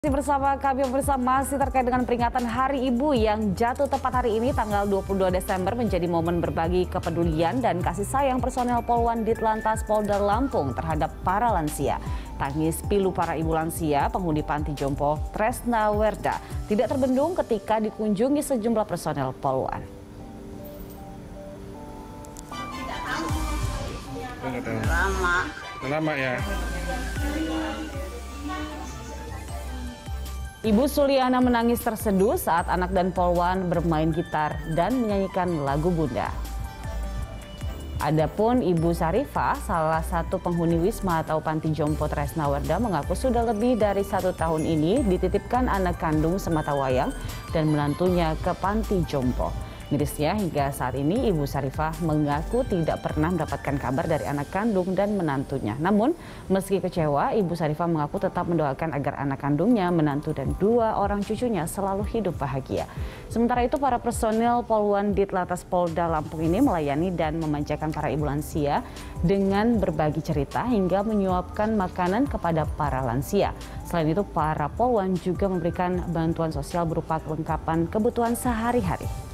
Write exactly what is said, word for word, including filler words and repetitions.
Masih bersama kami bersama masih terkait dengan peringatan Hari Ibu yang jatuh tepat hari ini tanggal dua puluh dua Desember menjadi momen berbagi kepedulian dan kasih sayang personel Polwan Ditlantas Polda Lampung terhadap para lansia. Tangis pilu para ibu lansia penghuni Panti Jompo Tresna Werda tidak terbendung ketika dikunjungi sejumlah personel Polwan. Lama. Lama ya. Ibu Suliana menangis terseduh saat anak dan Polwan bermain gitar dan menyanyikan lagu Bunda. Adapun Ibu Sarifah, salah satu penghuni Wisma atau Panti Jompo Tresna Werda, mengaku sudah lebih dari satu tahun ini dititipkan anak kandung sematawayang dan menantunya ke Panti Jompo. Mirisnya hingga saat ini Ibu Sarifah mengaku tidak pernah mendapatkan kabar dari anak kandung dan menantunya. Namun meski kecewa, Ibu Sarifah mengaku tetap mendoakan agar anak kandungnya, menantu dan dua orang cucunya selalu hidup bahagia. Sementara itu para personil Polwan Ditlantas Polda Lampung ini melayani dan memanjakan para ibu lansia dengan berbagi cerita hingga menyuapkan makanan kepada para lansia. Selain itu para Polwan juga memberikan bantuan sosial berupa kelengkapan kebutuhan sehari-hari.